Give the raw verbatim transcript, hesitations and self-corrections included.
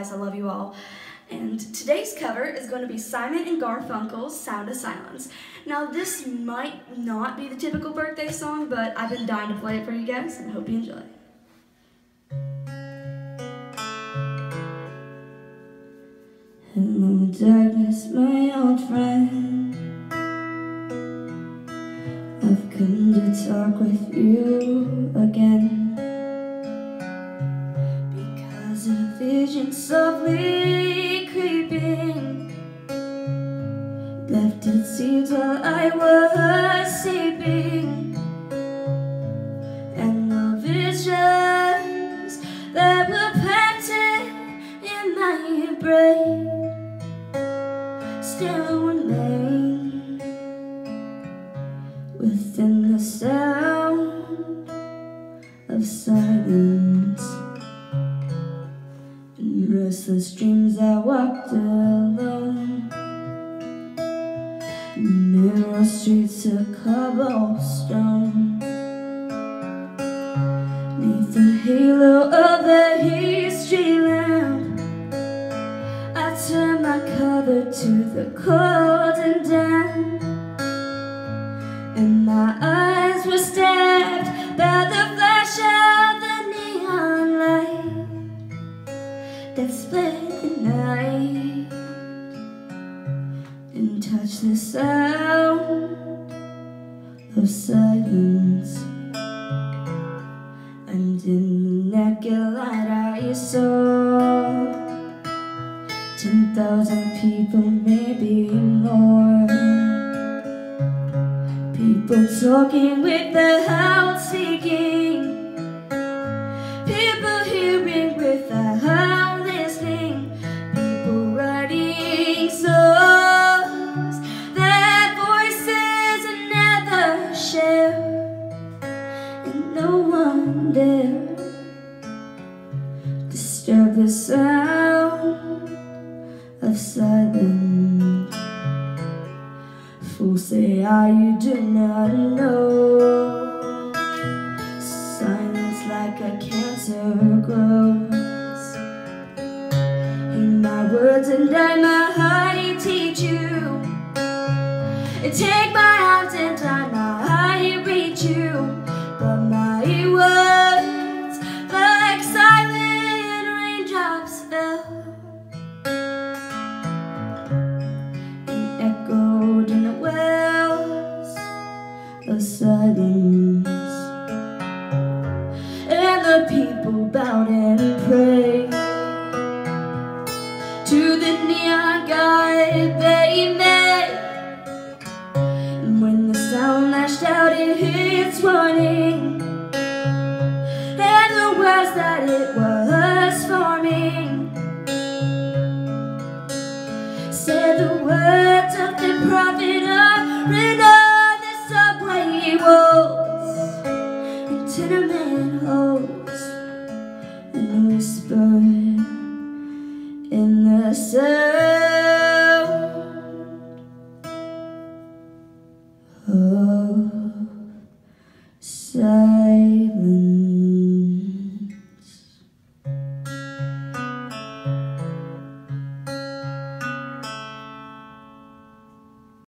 guys. I love you all. And today's cover is going to be Simon and Garfunkel's Sound of Silence. Now, this might not be the typical birthday song, but I've been dying to play it for you guys, and I hope you enjoy. Hello, darkness, my old friend. I've come to talk with you again, because a vision softly creeping left its seeds while I was sleeping, and the visions that were planted in my brain still remain within the sound of silence. In restless dreams I walked alone, narrow streets of cobblestone, neath the halo of the history lamp. I turned my color to the cold and damp, and my eyes were stabbed by the flash of the neon light that split the night and touched the sound of silence. And in the naked light I saw ten thousand people, maybe more, people talking without speaking, people hearing without listening, people writing songs that voices never share, and no one dare disturb the sound of silence. Fools say, ah, you do not know, silence like a cancer grows in my words, and I might teach you, take my hands and I might reach you, but my words like silent raindrops fell and echoed in the wells of silence. And the people bowed and prayed to the neon god they made, and when the sound lashed out its warning, and the words that it was forming said the words of the prophet of written on the subway walls and tenement halls.